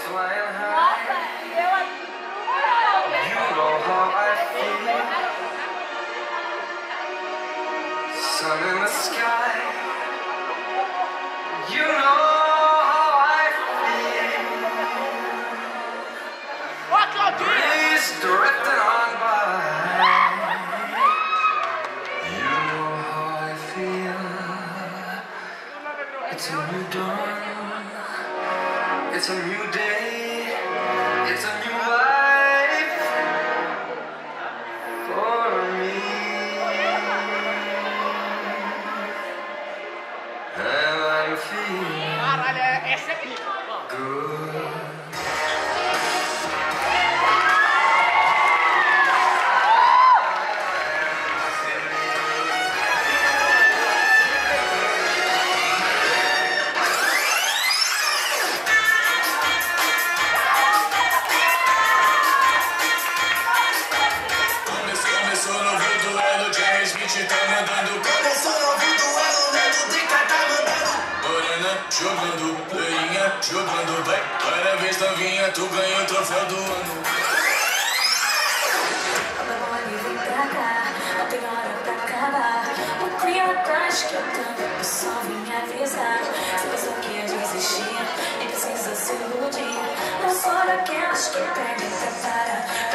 flying high. You know how I feel. Sun in the sky. You know how I feel. Breeze drifting on by. You know how I feel. It's a new dawn. It's a new day. It's a new life for me. And I'm feeling good. Começou novo duelo, James Smith tá mandando. Começou novo duelo, Neto Drica tá mandando. Morena jogando, loirinha jogando, vai. Parabéns, novinha, tu ganhou o troféu do ano. Vem pra cá, não tem hora pra acabar. O clima tá esquentando, o pessoal vem avisar. Se pensou que ia desistir, nem precisa se iludir. Não sou daquelas que pedem pra parar.